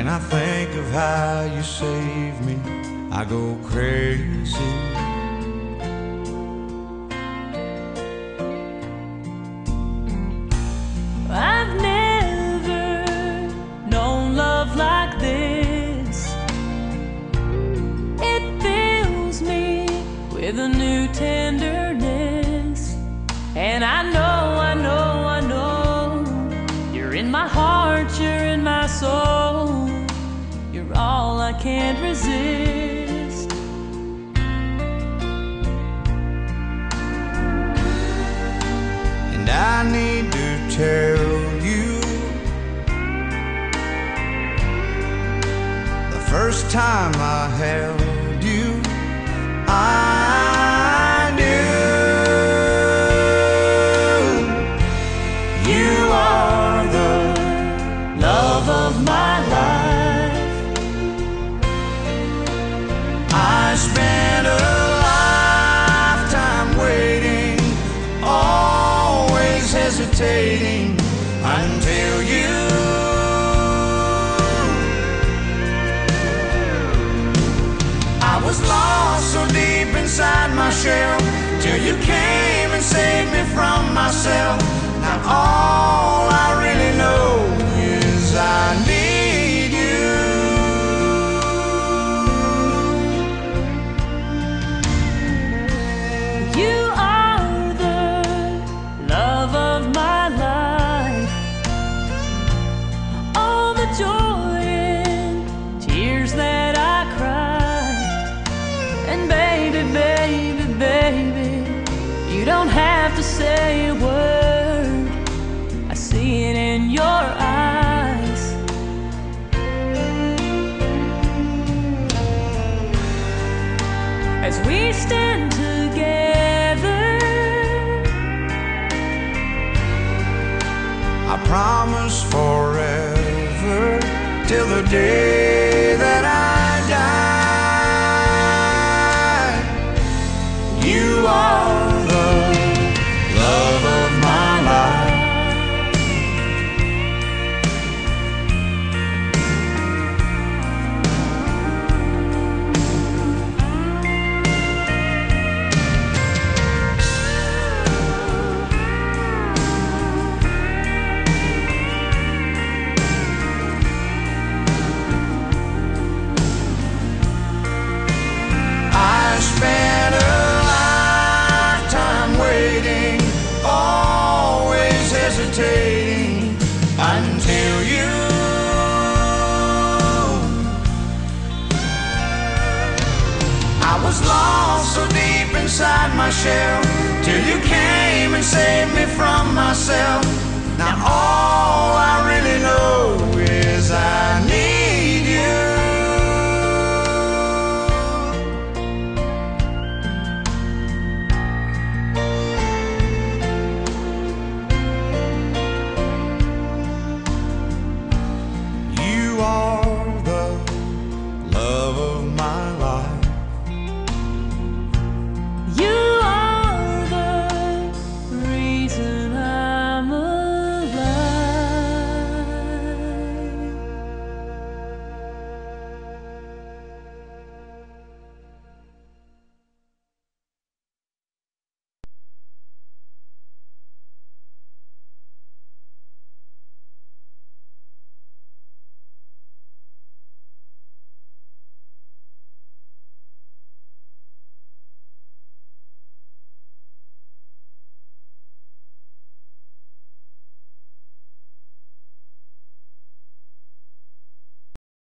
I think of how you saved me, I go crazy. I've never known love like this. It fills me with a new tenderness. And I know you're in my heart, you're in my soul. You're all I can't resist. And I need to tell you, the first time I held you, I knew you are the love of my life. I spent a lifetime waiting, always hesitating until you. I was lost so deep inside my shell till you came and saved me from myself. Now all I really know is I need you. You are the love of my life. All the joy and tears that I cried. And baby, baby, baby, you don't have to say a word. I see it in your eyes. As we stand together, I promise forever till the day that I die. You are the love of my life. I spent a lifetime waiting, always hesitating until you. I was lost so deep inside my shell till you came and saved me from myself. Now all I really know